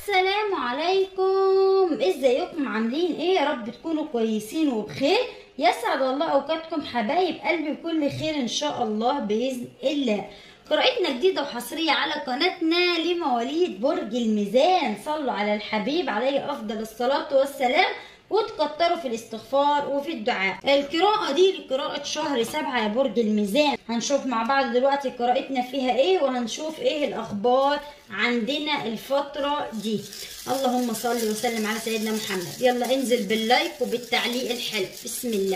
السلام عليكم، ازيكم؟ عاملين ايه؟ يا رب تكونوا كويسين وبخير. يسعد الله اوقاتكم حبايب قلبي بكل خير ان شاء الله باذن الله. قراءتنا جديده وحصريه على قناتنا لمواليد برج الميزان. صلوا على الحبيب عليه افضل الصلاه والسلام وتكتروا في الاستغفار وفي الدعاء. القراءة دي لقراءة شهر 7 يا برج الميزان. هنشوف مع بعض دلوقتي قراءتنا فيها ايه، وهنشوف ايه الاخبار عندنا الفترة دي. اللهم صل وسلم على سيدنا محمد. يلا انزل باللايك وبالتعليق الحلو. بسم الله.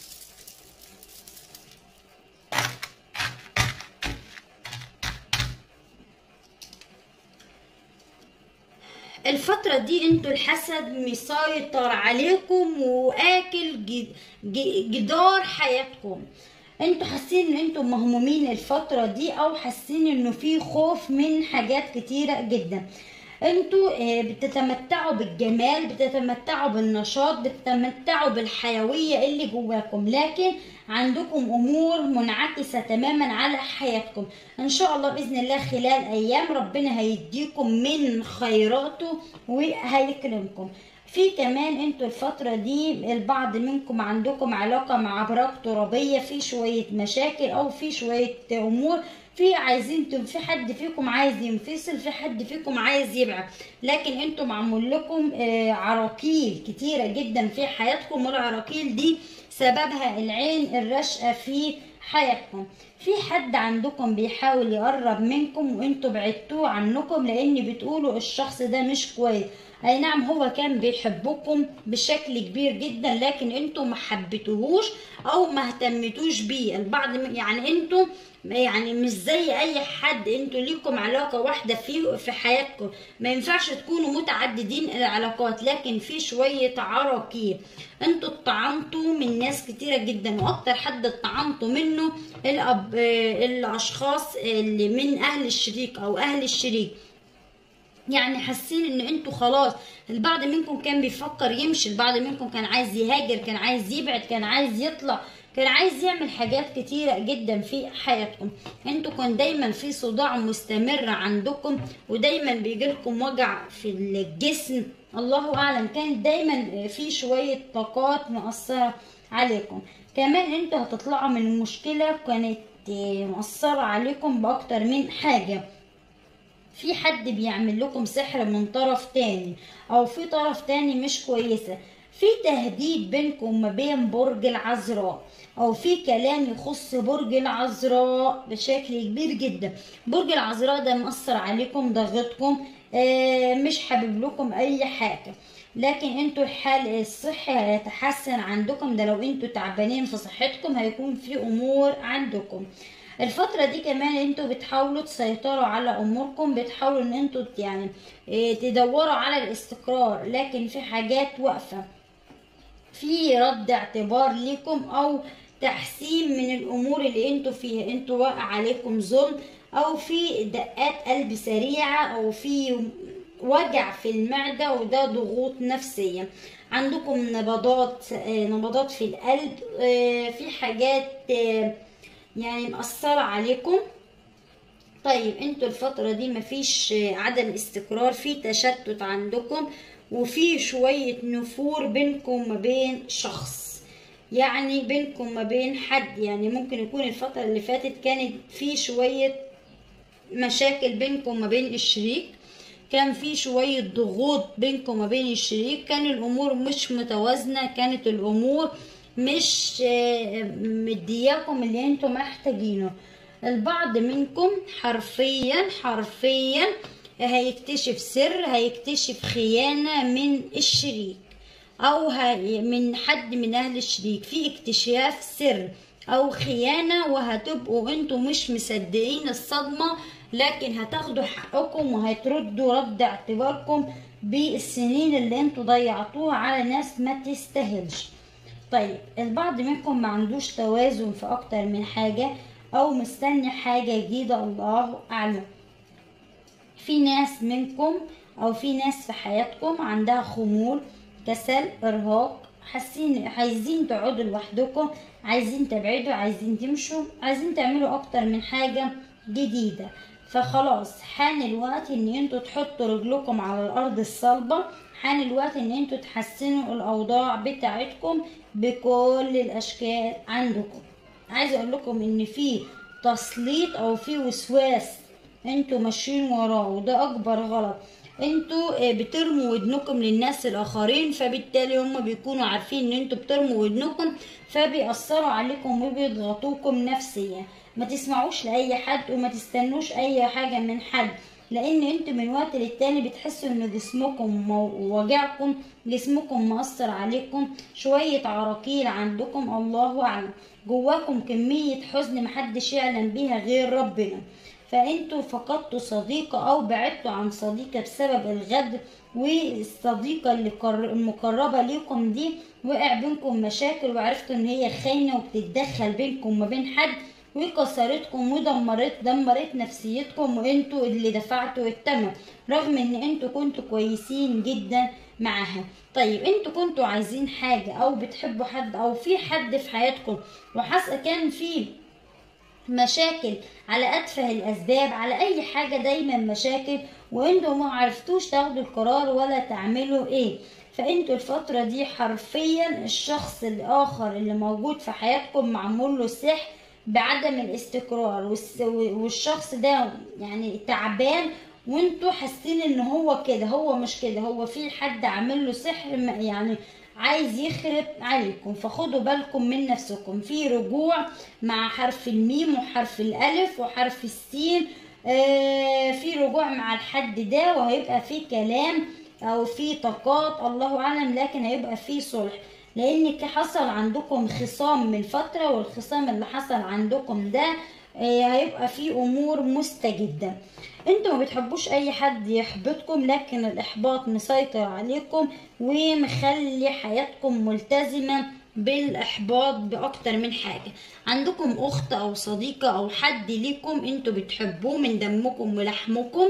الفترة دي انتوا الحسد مسيطر عليكم واكل جدار حياتكم. انتوا حاسين ان انتوا مهمومين الفترة دي، او حاسين انه في خوف من حاجات كتيرة جدا. انتوا بتتمتعوا بالجمال، بتتمتعوا بالنشاط، بتتمتعوا بالحيوية اللي جواكم، لكن عندكم امور منعكسة تماما على حياتكم. ان شاء الله باذن الله خلال ايام ربنا هيديكم من خيراته وهيكرمكم. في كمان انتوا الفترة دي البعض منكم عندكم علاقة مع ابراج ترابية، في شوية مشاكل او في شوية امور، في حد فيكم عايز ينفصل، في حد فيكم عايز يبعد، لكن انتم معمول لكم عراقيل كتيرة جدا في حياتكم، والعراقيل دي سببها العين الرشقة في حياتكم. في حد عندكم بيحاول يقرب منكم وانتوا بعدتوه عنكم لان بتقولوا الشخص ده مش كويس. اي نعم هو كان بيحبكم بشكل كبير جدا، لكن انتوا ما حبيتوهوش او ما اهتمتوش بيه. البعض يعني انتوا يعني مش زي اي حد، انتوا ليكم علاقه واحده في حياتكم، ما ينفعش تكونوا متعددين العلاقات، لكن في شويه عراقيل. انتوا اتطعنتوا من ناس كتيره جدا، واكتر حد اتطعنتوا منه الاشخاص اللي من اهل الشريك او اهل الشريك. يعني حاسين ان انتوا خلاص، البعض منكم كان بيفكر يمشي، البعض منكم كان عايز يهاجر، كان عايز يبعد، كان عايز يطلع، كان عايز يعمل حاجات كتيرة جدا في حياتكم. انتوا كان دايما في صداع مستمر عندكم، ودايما بيجيلكم وجع في الجسم، الله اعلم، كان دايما في شوية طاقات مؤثرة عليكم. كمان انتوا هتطلعوا من مشكلة كانت مؤثرة عليكم باكتر من حاجة. في حد بيعمل لكم سحر من طرف تاني، او في طرف تاني مش كويسة. في تهديد بينكم وما بين برج العذراء، او في كلام يخص برج العذراء بشكل كبير جدا. برج العذراء ده مأثر عليكم، ضغطكم، مش حابب لكم اي حاجة، لكن انتوا الحال الصحي هيتحسن عندكم. ده لو انتوا تعبانين في صحتكم هيكون في امور عندكم. الفترة دي كمان انتوا بتحاولوا تسيطروا على اموركم، بتحاولوا ان انتوا يعني تدوروا على الاستقرار، لكن في حاجات واقفة، في رد اعتبار ليكم او تحسين من الامور اللي انتوا فيها. انتوا واقع عليكم ظلم، او في دقات قلب سريعة، او في وجع في المعدة، وده ضغوط نفسية. عندكم نبضات في القلب، في حاجات يعني مأثرة عليكم. طيب انتوا الفترة دي مفيش عدم استقرار، في تشتت عندكم، وفي شوية نفور بينكم وما بين شخص، يعني بينكم وما بين حد. يعني ممكن يكون الفترة اللي فاتت كانت في شوية مشاكل بينكم وما بين الشريك، كان في شوية ضغوط بينكم وما بين الشريك، كان الامور مش متوازنة، كانت الامور مش مدياكم اللي انتم محتاجينه. البعض منكم حرفيا هيكتشف سر، هيكتشف خيانة من الشريك، او من حد من اهل الشريك، في اكتشاف سر او خيانة، وهتبقوا انتم مش مصدقين الصدمة، لكن هتاخدوا حقكم وهتردوا رد اعتباركم بالسنين اللي انتوا ضيعتوها على ناس ما تستاهلش. طيب البعض منكم ما عندوش توازن في اكتر من حاجة، او مستني حاجة جديدة، الله اعلم. في ناس منكم او في ناس في حياتكم عندها خمول، كسل، ارهاق، عايزين تقعدوا لوحدكم، عايزين تبعدوا، عايزين تمشوا، عايزين تعملوا اكتر من حاجة جديدة. فخلاص حان الوقت ان انتوا تحطوا رجلكم على الارض الصلبة، حان الوقت ان انتوا تحسنوا الاوضاع بتاعتكم بكل الاشكال عندكم. عايزه اقول لكم ان في تسليط او في وسواس انتوا ماشيين وراه، وده اكبر غلط. انتوا بترموا ودنكم للناس الاخرين، فبالتالي هم بيكونوا عارفين ان انتوا بترموا ودنكم، فبيأثروا عليكم وبيضغطوكم نفسيا. ما تسمعوش لاي حد وما تستنوش اي حاجه من حد، لان انتوا من وقت للتاني بتحسوا ان جسمكم وجعكم، جسمكم مأثر عليكم، شويه عراقيل عندكم الله اعلم، جواكم كميه حزن محدش يعلم بيها غير ربنا. فانتوا فقدتوا صديقة او بعدتوا عن صديقة بسبب الغدر، والصديقة المقربة ليكم دي وقع بينكم مشاكل، وعرفتوا ان هي خاينة وبتتدخل بينكم وبين حد، وكسرتكم ودمرت نفسيتكم، وانتوا اللي دفعتوا الثمن رغم ان انتوا كنتوا كويسين جدا معاها. طيب انتوا كنتوا عايزين حاجة او بتحبوا حد او في حد في حياتكم كان في مشاكل على اتفه الاسباب، على اي حاجه دايما مشاكل، وانتوا ما عرفتوش تاخدوا القرار ولا تعملوا ايه. فانتوا الفتره دي حرفيا الشخص الاخر اللي موجود في حياتكم معمول له سحر بعدم الاستقرار، والشخص ده يعني تعبان، وانتوا حاسين ان هو كده، هو مش كده، هو في حد عامل له سحر يعني عايز يخرب عليكم. فخدوا بالكم من نفسكم. في رجوع مع حرف الميم وحرف الالف وحرف السين، في رجوع مع الحد ده، وهيبقى في كلام او في طاقات الله اعلم، لكن هيبقى في صلح، لان حصل عندكم خصام من فترة، والخصام اللي حصل عندكم ده هيبقى في امور مستجدة. انتوا ما بتحبوش اي حد يحبطكم، لكن الاحباط مسيطر عليكم ومخلي حياتكم ملتزمة بالاحباط باكتر من حاجة. عندكم اخت او صديقة او حد ليكم انتوا بتحبوه من دمكم ولحمكم،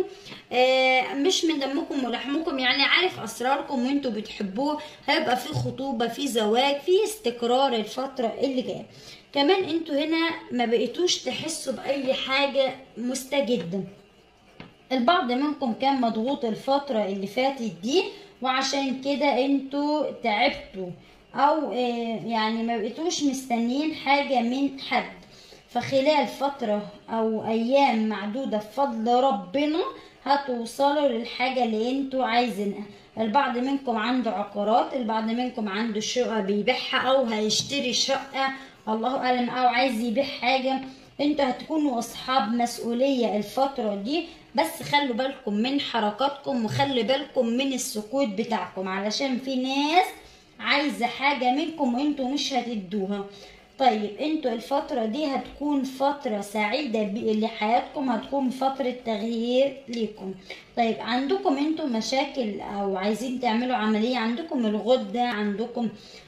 مش من دمكم ولحمكم، يعني عارف اسراركم وانتوا بتحبوه. هيبقى في خطوبة، في زواج، في استقرار الفترة اللي جاية. كمان انتوا هنا ما بقيتوش تحسوا باي حاجة مستجدة. البعض منكم كان مضغوط الفترة اللي فاتت دي، وعشان كده انتوا تعبتوا، او يعني ما بقيتوش مستنيين حاجة من حد. فخلال فترة او ايام معدودة بفضل ربنا هتوصلوا للحاجة اللي انتوا عايزينها. البعض منكم عنده عقارات، البعض منكم عنده شقة بيبيعها او هيشتري شقة الله اعلم، او عايز يبيع حاجة. انتوا هتكونوا اصحاب مسؤولية الفترة دي، بس خلوا بالكم من حركاتكم وخلوا بالكم من السكوت بتاعكم، علشان في ناس عايزة حاجة منكم وانتوا مش هتدوها. طيب انتوا الفترة دي هتكون فترة سعيدة لحياتكم، هتكون فترة تغيير ليكم. طيب عندكم انتوا مشاكل او عايزين تعملوا عملية، عندكم الغدة، عندكم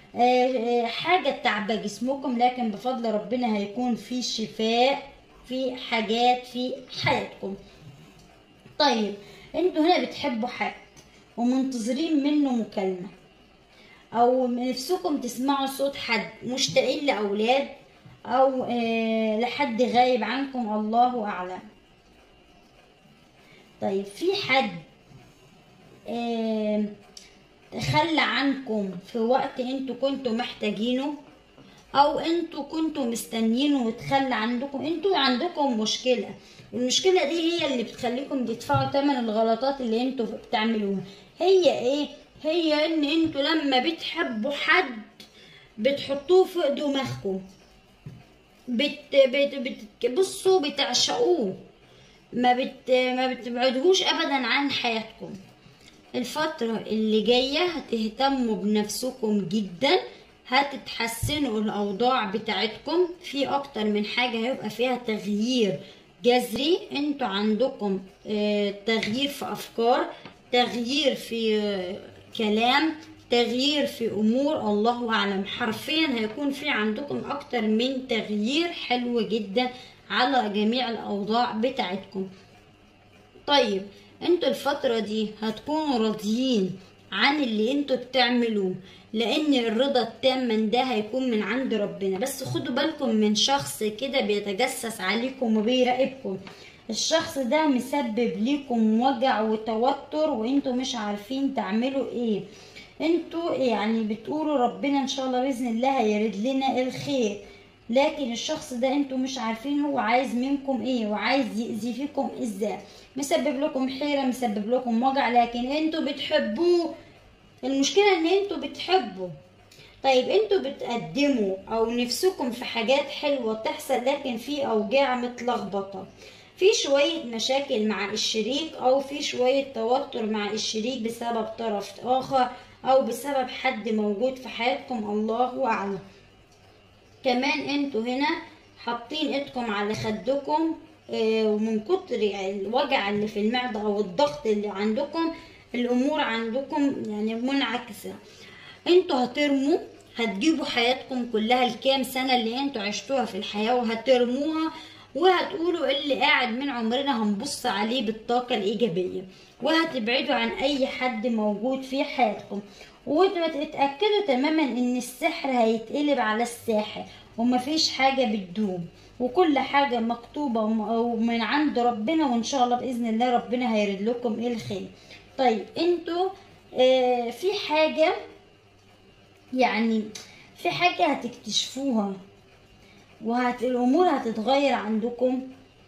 حاجة تعبى جسمكم، لكن بفضل ربنا هيكون في شفاء في حاجات في حياتكم. طيب انتوا هنا بتحبوا حد ومنتظرين منه مكالمة، او نفسكم تسمعوا صوت حد، مشتاقين لأولاد او لحد غايب عنكم الله اعلم. طيب في حد تخلى عنكم في وقت انتوا كنتوا محتاجينه، او انتوا كنتوا مستنيينه وتخلى عنكم. انتوا عندكم مشكلة، والمشكلة دي هي اللي بتخليكم تدفعوا ثمن الغلطات اللي انتوا بتعملوها. هي ايه؟ هي ان انتوا لما بتحبوا حد بتحطوه فوق دماغكم، بصوا بتعشقوه، ما بتبعدوهوش ابدا عن حياتكم. الفترة اللي جاية هتهتموا بنفسكم جدا، هتتحسنوا الأوضاع بتاعتكم في أكتر من حاجة، هيبقى فيها تغيير جذري. انتوا عندكم تغيير في أفكار، تغيير في كلام، تغيير في أمور الله أعلم. حرفيا هيكون في عندكم أكتر من تغيير حلو جدا على جميع الأوضاع بتاعتكم. طيب انتوا الفترة دي هتكونوا راضيين عن اللي انتوا بتعملوه، لان الرضا التام من ده هيكون من عند ربنا. بس خدوا بالكم من شخص كده بيتجسس عليكم وبيراقبكم، الشخص ده مسبب ليكم وجع وتوتر وانتوا مش عارفين تعملوا ايه. انتوا يعني بتقولوا ربنا ان شاء الله باذن الله هيرد لنا الخير، لكن الشخص ده انتوا مش عارفين هو عايز منكم ايه وعايز يأذي فيكم ازاي. مسبب لكم حيرة، مسبب لكم وجع، لكن انتوا بتحبوه. المشكلة ان انتوا بتحبوا. طيب انتوا بتقدموا او نفسكم في حاجات حلوة تحصل، لكن في اوجاع متلخبطة، في شوية مشاكل مع الشريك او في شوية توتر مع الشريك بسبب طرف اخر او بسبب حد موجود في حياتكم، الله اعلم. كمان انتوا هنا حاطين ايدكم على خدكم، ومن كتر الوجع اللي في المعدة او الضغط اللي عندكم الامور عندكم يعني منعكسة. انتوا هتجيبوا حياتكم كلها الكام سنة اللي انتوا عشتوها في الحياة وهترموها، وهتقولوا اللي قاعد من عمرنا هنبص عليه بالطاقة الإيجابية، وهتبعدوا عن أي حد موجود في حياتكم، وتتأكدوا تماما ان السحر هيتقلب على الساحر، ومفيش حاجة بتدوم، وكل حاجة مكتوبة من عند ربنا، وان شاء الله بإذن الله ربنا هيرد لكم الخير. طيب انتوا في حاجة، يعني في حاجة هتكتشفوها الأمور هتتغير عندكم.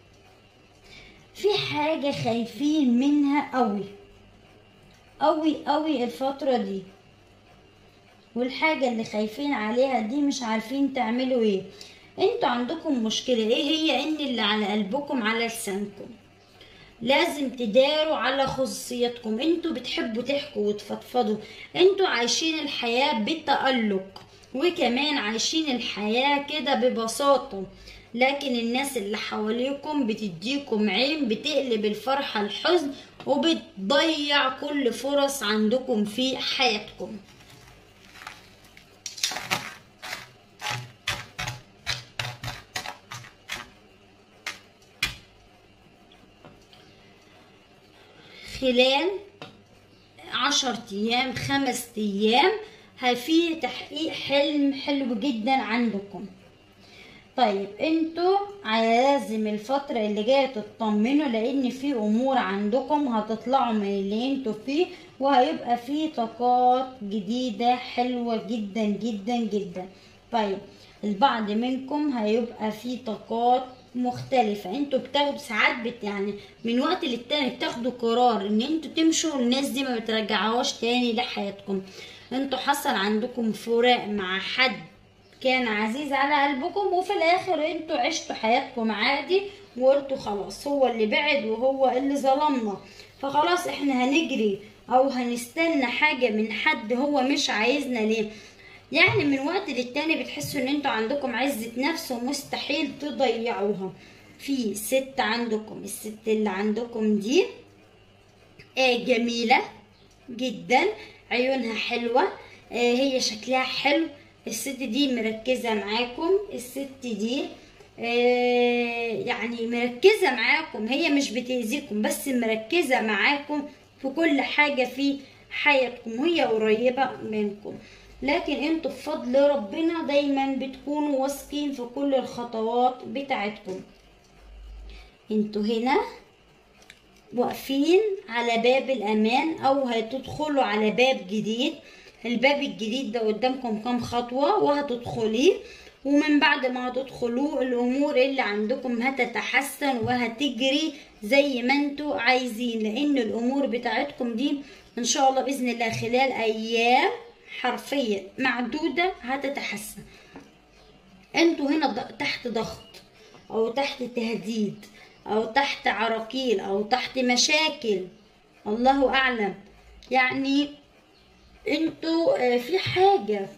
في حاجة خايفين منها قوي قوي قوي الفترة دي، والحاجة اللي خايفين عليها دي مش عارفين تعملوا ايه. انتوا عندكم مشكلة، ايه هي؟ ان اللي على قلبكم على لسانكم، لازم تداروا على خصوصيتكم. انتوا بتحبوا تحكوا وتفضفضوا، انتوا عايشين الحياة بتألق، وكمان عايشين الحياة كده ببساطة، لكن الناس اللي حواليكم بتديكم عين، بتقلب الفرحة الحزن، وبتضيع كل فرص عندكم في حياتكم. خلال 10 ايام 5 ايام في تحقيق حلم حلو جدا عندكم. طيب انتوا لازم الفترة اللي جاية تطمنوا، لان في امور عندكم هتطلعوا من اللي انتوا فيه، وهيبقى في طاقات جديدة حلوة جدا جدا جدا. طيب البعض منكم هيبقى في طاقات مختلفة، انتوا بتاخدوا ساعات يعني من وقت للتاني بتاخدوا قرار ان انتوا تمشوا، الناس دي ما بترجعوهاش تاني لحياتكم. انتوا حصل عندكم فراق مع حد كان عزيز على قلبكم، وفي الاخر انتوا عشتوا حياتكم عادي، وقلتوا خلاص هو اللي بعد وهو اللي ظلمنا، فخلاص احنا هنجري او هنستنى حاجة من حد هو مش عايزنا ليه. يعني من وقت للتاني بتحسوا ان انتوا عندكم عزة نفس ومستحيل تضيعوها. في ست عندكم، الست اللي عندكم دي جميلة جدا، عيونها حلوة، هي شكلها حلو، الست دي مركزة معاكم، الست دي يعني مركزة معاكم، هي مش بتأذيكم بس مركزة معاكم في كل حاجة في حياتكم، وهي قريبة منكم. لكن انتوا بفضل ربنا دايما بتكونوا واثقين في كل الخطوات بتاعتكم. انتوا هنا واقفين على باب الامان، او هتدخلوا على باب جديد. الباب الجديد ده قدامكم كام خطوة وهتدخليه، ومن بعد ما هتدخلوه الامور اللي عندكم هتتحسن وهتجري زي ما انتوا عايزين، لان الامور بتاعتكم دي ان شاء الله باذن الله خلال ايام حرفيا معدودة هتتحسن. انتوا هنا تحت ضغط او تحت تهديد او تحت عراقيل او تحت مشاكل، الله اعلم. يعني انتوا في حاجة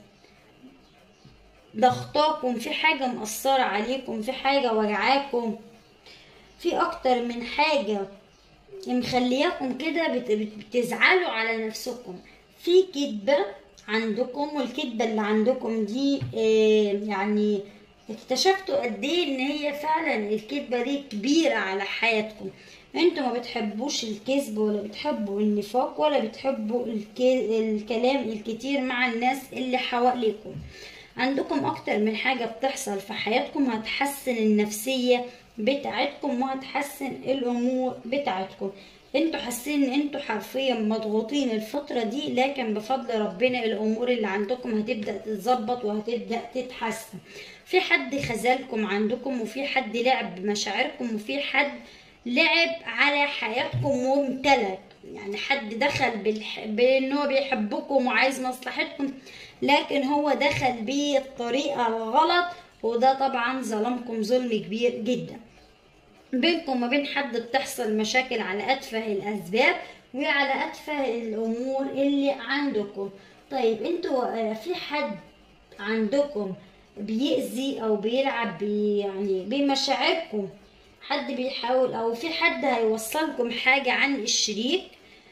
ضغطاكم، في حاجة مأثرة عليكم، في حاجة وجعاكم، في اكتر من حاجة مخلياكم كده بتزعلوا على نفسكم. في كدبة عندكم، والكدبة اللي عندكم دي يعني اكتشفتوا قد ايه ان هي فعلا الكدبة دي كبيرة على حياتكم. انتوا ما بتحبوش الكذب ولا بتحبوا النفاق ولا بتحبوا الكلام الكتير مع الناس اللي حواليكم. عندكم اكتر من حاجة بتحصل في حياتكم هتحسن النفسية بتاعتكم وهتحسن الامور بتاعتكم. انتوا حاسين ان انتوا حرفيا مضغوطين الفترة دي، لكن بفضل ربنا الامور اللي عندكم هتبدأ تتظبط وهتبدأ تتحسن. في حد خذلكم عندكم، وفي حد لعب بمشاعركم، وفي حد لعب على حياتكم وامتلك. يعني حد دخل بان هو بيحبكم وعايز مصلحتكم، لكن هو دخل بالطريقة الغلط، وده طبعا ظلمكم ظلم كبير جدا. بينكم وما بين حد بتحصل مشاكل على أتفه الأسباب وعلى أتفه الأمور اللي عندكم. طيب انتوا في حد عندكم بيأذي أو بيلعب يعني بمشاعركم، حد بيحاول، أو في حد هيوصلكم حاجة عن الشريك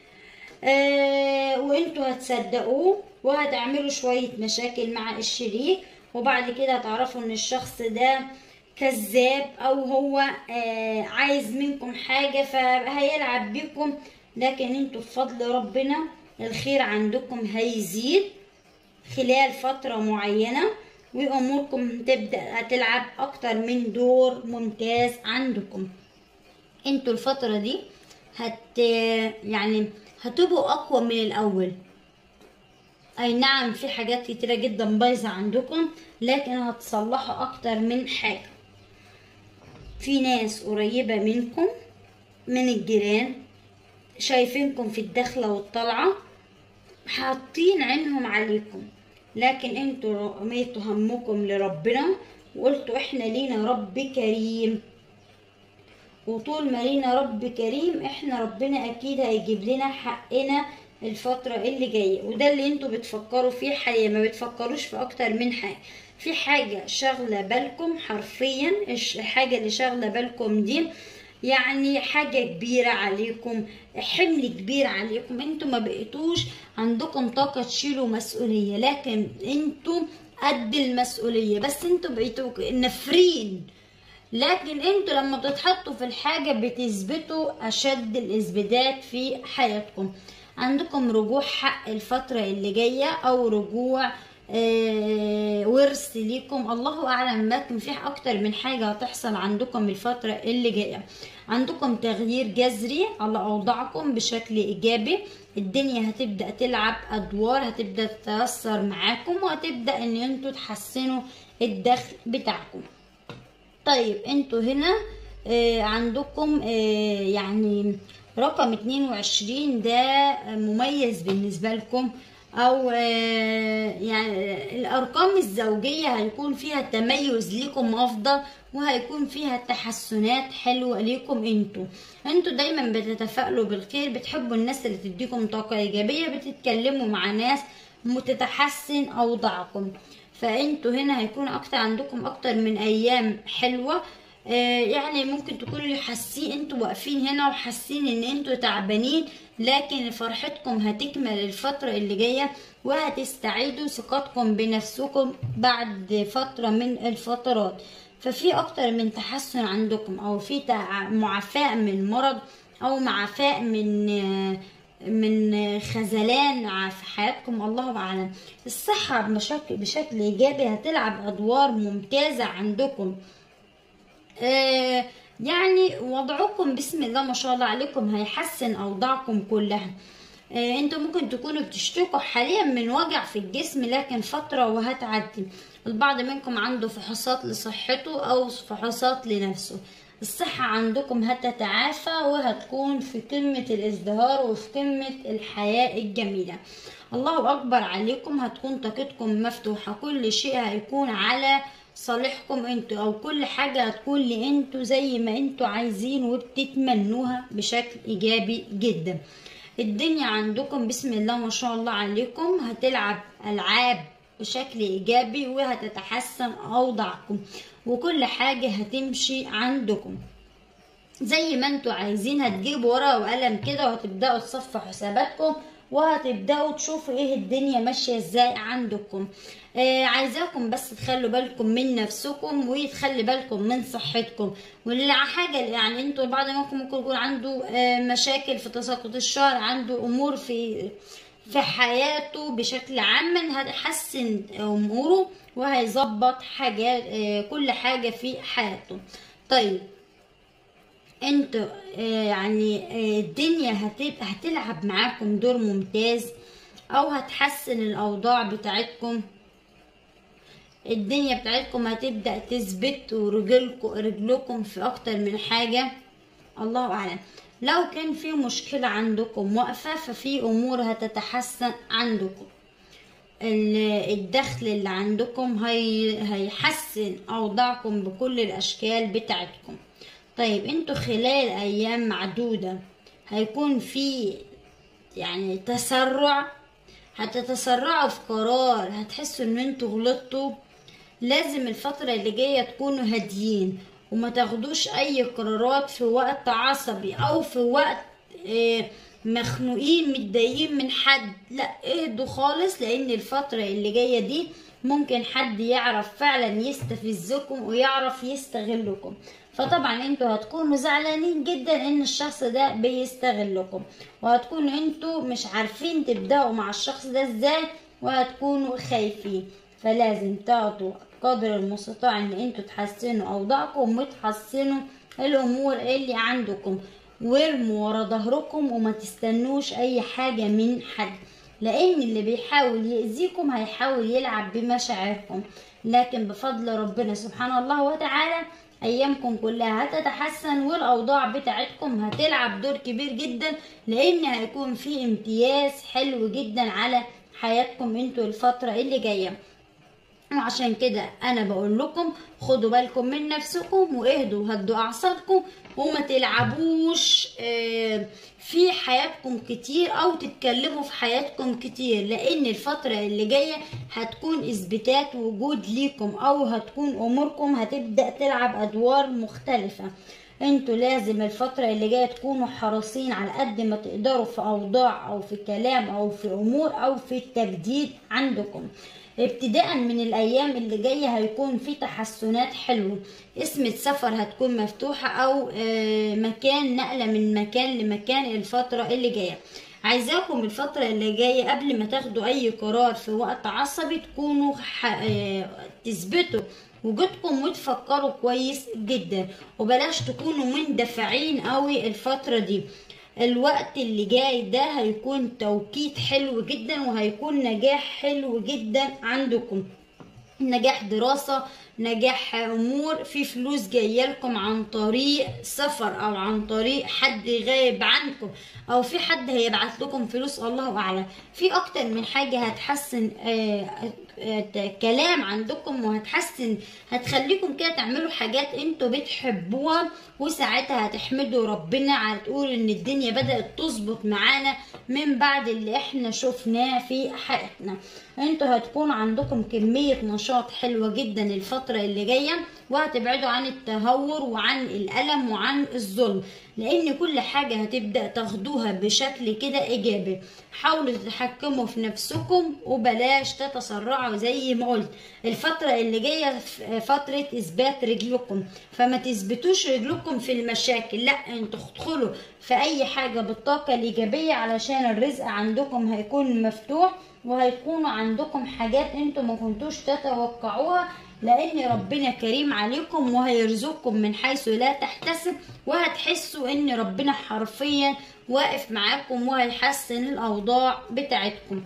وانتوا هتصدقوه وهتعملوا شوية مشاكل مع الشريك، وبعد كده هتعرفوا ان الشخص ده كذاب او هو عايز منكم حاجة فهيلعب بيكم. لكن انتوا بفضل ربنا الخير عندكم هيزيد خلال فترة معينة، واموركم هتلعب اكتر من دور ممتاز عندكم. انتوا الفترة دي يعني هتبقوا اقوى من الاول. اي نعم في حاجات كتيرة جدا بايظة عندكم، لكن هتصلحوا اكتر من حاجة. في ناس قريبة منكم من الجيران شايفينكم في الدخلة والطلعة، حاطين عينهم عليكم، لكن انتوا رميتوا همكم لربنا وقلتوا احنا لينا رب كريم، وطول ما لينا رب كريم احنا ربنا اكيد هيجيب لنا حقنا الفترة اللي جاية. وده اللي انتوا بتفكروا فيه حاليا، ما بتفكروش في اكتر من حاجة. في حاجة شغلة بالكم حرفيا، الحاجة اللي شغلة بالكم دي يعني حاجة كبيرة عليكم، حمل كبير عليكم. انتوا ما بقيتوش عندكم طاقة تشيلوا مسؤولية، لكن انتوا قد المسؤولية، بس انتوا بقيتوا نفرين. لكن انتوا لما بتتحطوا في الحاجة بتثبتوا اشد الاثباتات في حياتكم. عندكم رجوع حق الفترة اللي جاية، او رجوع ورث ليكم، الله اعلم. لكن في اكتر من حاجة هتحصل عندكم الفترة اللي جاية. عندكم تغيير جذري على اوضاعكم بشكل ايجابي. الدنيا هتبدأ تلعب ادوار، هتبدأ تتأثر معاكم، وهتبدأ ان انتوا تحسنوا الدخل بتاعكم. طيب انتوا هنا عندكم يعني رقم 22 ده مميز بالنسبة لكم، او يعني الارقام الزوجية هيكون فيها تميز ليكم افضل، وهيكون فيها تحسنات حلوة ليكم. انتوا دايما بتتفائلوا بالخير، بتحبوا الناس اللي تديكم طاقة ايجابية، بتتكلموا مع ناس متتحسن اوضاعكم. فانتوا هنا هيكون عندكم اكتر من ايام حلوة. يعني ممكن تكونوا حاسين انتوا واقفين هنا وحاسين ان انتوا تعبانين، لكن فرحتكم هتكمل الفترة اللي جاية، وهتستعيدوا ثقتكم بنفسكم بعد فترة من الفترات. ففي اكتر من تحسن عندكم، او في معافاة من مرض، او معافاة من خذلان في حياتكم، الله اعلم. الصحة بشكل ايجابي هتلعب ادوار ممتازة عندكم. يعني وضعكم بسم الله ما شاء الله عليكم هيحسن اوضاعكم كلها. انتوا ممكن تكونوا بتشتكوا حاليا من وجع في الجسم، لكن فترة وهتعدي. البعض منكم عنده فحوصات لصحته او فحوصات لنفسه. الصحة عندكم هتتعافى وهتكون في قمة الازدهار وفي قمة الحياة الجميلة. الله اكبر عليكم، هتكون طاقتكم مفتوحة، كل شيء هيكون على صالحكم انتوا، او كل حاجة هتكون لانتوا زي ما انتوا عايزين وبتتمنوها بشكل ايجابي جدا. الدنيا عندكم بسم الله ما شاء الله عليكم هتلعب العاب بشكل ايجابي، وهتتحسن اوضاعكم، وكل حاجة هتمشي عندكم زي ما انتوا عايزين. هتجيبوا ورقة وقلم كده وهتبدأوا تصفحوا حساباتكم، وهتبدأوا تشوفوا ايه الدنيا ماشية ازاي عندكم. عايزاكم بس تخلوا بالكم من نفسكم، وتخلي بالكم من صحتكم. واللي حاجة يعني انتوا البعض منكم ممكن يكون عنده مشاكل في تساقط الشعر، عنده امور في حياته بشكل عام، هتحسن اموره وهيظبط حاجات كل حاجة في حياته. طيب انتوا الدنيا هتلعب معاكم دور ممتاز، او هتحسن الاوضاع بتاعتكم. الدنيا بتاعتكم هتبدأ تثبت ورجلكم في اكتر من حاجة، الله اعلم. لو كان في مشكلة عندكم واقفة ففي امور هتتحسن عندكم. الدخل اللي عندكم هيحسن اوضاعكم بكل الاشكال بتاعتكم. طيب انتوا خلال ايام معدودة هيكون في تسرع، هتتسرعوا في قرار، هتحسوا ان انتوا غلطتوا. لازم الفترة اللي جاية تكونوا هاديين وما تاخدوش اي قرارات في وقت عصبي او في وقت مخنوقين متضايقين من حد. لا، اهدوا خالص، لان الفترة اللي جاية دي ممكن حد يعرف فعلا يستفزكم ويعرف يستغلكم. فطبعا انتوا هتكونوا زعلانين جدا ان الشخص ده بيستغلكم، وهتكونوا انتوا مش عارفين تبدأوا مع الشخص ده ازاي، وهتكونوا خايفين. فلازم تاخدوا قدر المستطاع ان انتوا تحسنوا اوضاعكم وتحسنوا الامور اللي عندكم، وارموا ورا ظهركم وما تستنوش اي حاجة من حد، لان اللي بيحاول يأذيكم هيحاول يلعب بمشاعركم. لكن بفضل ربنا سبحانه الله وتعالى ايامكم كلها هتتحسن، والاوضاع بتاعتكم هتلعب دور كبير جدا، لان هيكون في امتياز حلو جدا على حياتكم انتوا الفترة اللي جاية. وعشان كده انا بقول لكم خدوا بالكم من نفسكم واهدوا وهدوا اعصابكم، وما تلعبوش في حياتكم كتير او تتكلموا في حياتكم كتير، لان الفترة اللي جاية هتكون اثباتات وجود ليكم، او هتكون اموركم هتبدأ تلعب ادوار مختلفة. انتوا لازم الفترة اللي جاية تكونوا حريصين على قد ما تقدروا في اوضاع او في كلام او في امور او في التجديد عندكم. ابتداء من الايام اللي جايه هيكون في تحسنات حلوه، اسم سفر هتكون مفتوحه، او مكان نقله من مكان لمكان الفتره اللي جايه. عايزاكم الفتره اللي جايه قبل ما تاخدوا اي قرار في وقت عصبي تكونوا تثبتوا وجودكم وتفكروا كويس جدا، وبلاش تكونوا مندفعين قوي الفتره دي. الوقت اللي جاي ده هيكون توقيت حلو جدا، وهيكون نجاح حلو جدا عندكم، نجاح دراسة، نجاح امور، في فلوس جايه لكم عن طريق سفر او عن طريق حد غايب عنكم، او في حد هيبعت لكم فلوس، الله اعلم. في اكتر من حاجة هتحسن كلام عندكم، وهتحسن هتخليكم كده تعملوا حاجات انتوا بتحبوها، وساعتها هتحمدوا ربنا على تقول ان الدنيا بدأت تظبط معانا من بعد اللي احنا شفناه في حياتنا. انتوا هتكون عندكم كمية نشاط حلوة جدا الفترة اللي جاية، وهتبعدوا عن التهور وعن الألم وعن الظلم، لان كل حاجة هتبدأ تاخدوها بشكل كده ايجابي. حاولوا تتحكموا في نفسكم وبلاش تتسرعوا. زي ما قلت الفترة اللي جاية فترة اثبات رجلكم، فما تثبتوش رجلكم في المشاكل، لا انتوا ادخلوا في اي حاجة بالطاقة الايجابية، علشان الرزق عندكم هيكون مفتوح، وهيكونوا عندكم حاجات انتوا ما كنتوش تتوقعوها، لان ربنا كريم عليكم وهيرزقكم من حيث لا تحتسب، وهتحسوا ان ربنا حرفيا واقف معاكم وهيحسن الاوضاع بتاعتكم.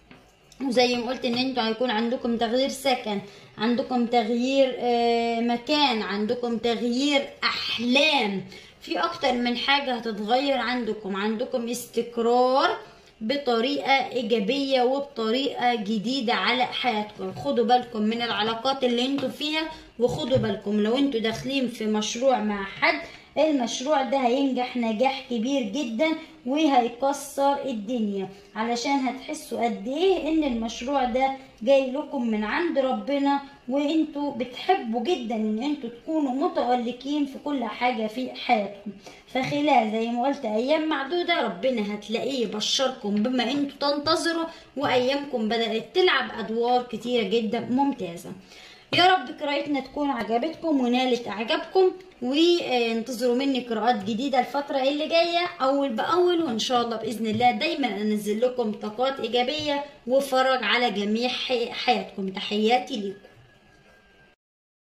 وزي ما قلت ان انتوا هيكون عندكم تغيير سكن، عندكم تغيير مكان، عندكم تغيير احلام، في اكتر من حاجة هتتغير عندكم استقرار بطريقة ايجابية وبطريقة جديدة على حياتكم. خدوا بالكم من العلاقات اللي انتوا فيها، وخدوا بالكم لو انتوا داخلين في مشروع مع حد، المشروع ده هينجح نجاح كبير جدا وهيكسر الدنيا، علشان هتحسوا قد ايه ان المشروع ده جاي لكم من عند ربنا، وانتوا بتحبوا جدا ان انتوا تكونوا متألقين في كل حاجة في حياتكم. فخلال زي ما قلت ايام معدودة ربنا هتلاقيه بشركم بما انتوا تنتظروا، وايامكم بدأت تلعب ادوار كتيرة جدا ممتازة. يا رب قراءتنا تكون عجبتكم ونالت اعجابكم، وانتظروا مني قراءات جديدة الفترة اللي جاية اول باول، وان شاء الله باذن الله دايما انزل لكم طاقات ايجابية وفرج على جميع حياتكم. تحياتي لكم.